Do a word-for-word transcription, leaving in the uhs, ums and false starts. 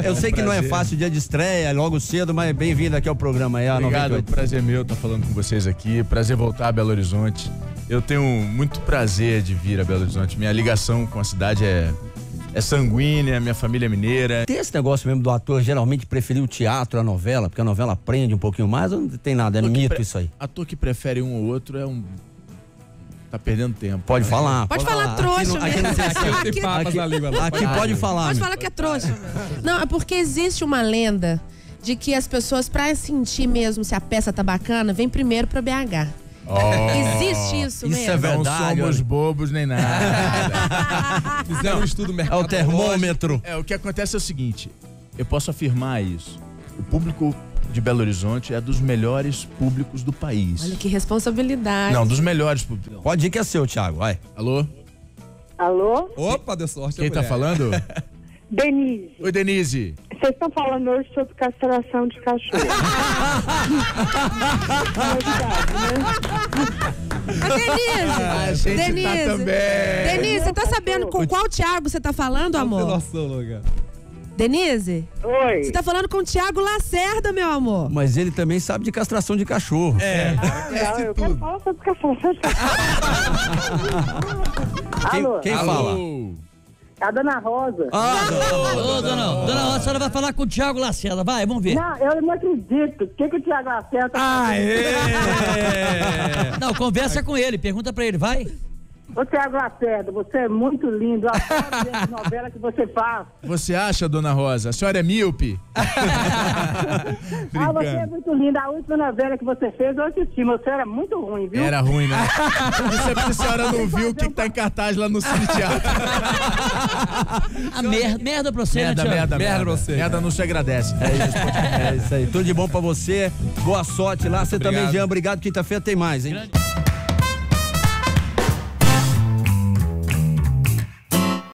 eu sei que não é fácil, dia de estreia, logo cedo, mas bem-vindo aqui ao programa aí. Obrigado, prazer meu estar falando com vocês aqui, prazer voltar a Belo Horizonte. Eu tenho muito prazer de vir a Belo Horizonte, minha ligação com a cidade é, é sanguínea, minha família é mineira. Tem esse negócio mesmo do ator geralmente preferir o teatro, a novela, porque a novela prende um pouquinho mais, ou não tem nada, é mito isso aí? Ator que prefere um ou outro é um... tá perdendo tempo. Pode falar. Pode, pode falar, falar trouxa. Aqui, aqui, aqui, aqui, aqui, aqui pode falar. Pode falar que é trouxa. Não, é porque existe uma lenda de que as pessoas, pra sentir mesmo se a peça tá bacana, vem primeiro pra B H. Oh, existe isso, isso mesmo. É verdade, não somos bobos nem nada. Fizeram um estudo mercado. É o termômetro. É, o que acontece é o seguinte, eu posso afirmar isso. O público de Belo Horizonte é dos melhores públicos do país. Olha que responsabilidade. Não, dos melhores públicos. Pode ir que é seu, Thiago, vai. Alô? Alô? Opa, deu sorte. Quem tá falando? Denise. Oi, Denise. Vocês estão falando hoje sobre castração de cachorro. Denise. A gente Denise. tá também. Denise, você tá sabendo com qual Thiago você tá falando, amor? Não tem noção, Luca. Denise? Oi. Você tá falando com o Thiago Lacerda, meu amor. Mas ele também sabe de castração de cachorro. É, Ah, não, eu quero falar sobre castração de cachorro. Quem, Alô? quem Alô? fala? É a dona Rosa. Ah, Ô, dona, dona Rosa, a senhora vai falar com o Thiago Lacerda, vai, vamos ver. Não, eu não acredito. O que, que o Thiago Lacerda tá Aê! Não, conversa com ele, pergunta pra ele, vai. Ô, Thiago Lacerda, você é muito lindo. Eu adoro ver as novelas que você faz. Você acha, dona Rosa? A senhora é míope? Ah, você é muito linda. A última novela que você fez, eu assisti, mas você era muito ruim, viu? Era ruim, né? Isso é porque a senhora não viu o que, que tá em cartaz lá no Cine Teatro. A merda, merda pra você, Merda, né, Thiago? merda, Merda merda. pra você. Merda não se agradece. é isso, é isso aí. Tudo de bom pra você. Boa sorte lá. Você Obrigado. também, Jean. Obrigado. Quinta-feira tem mais, hein? Grande.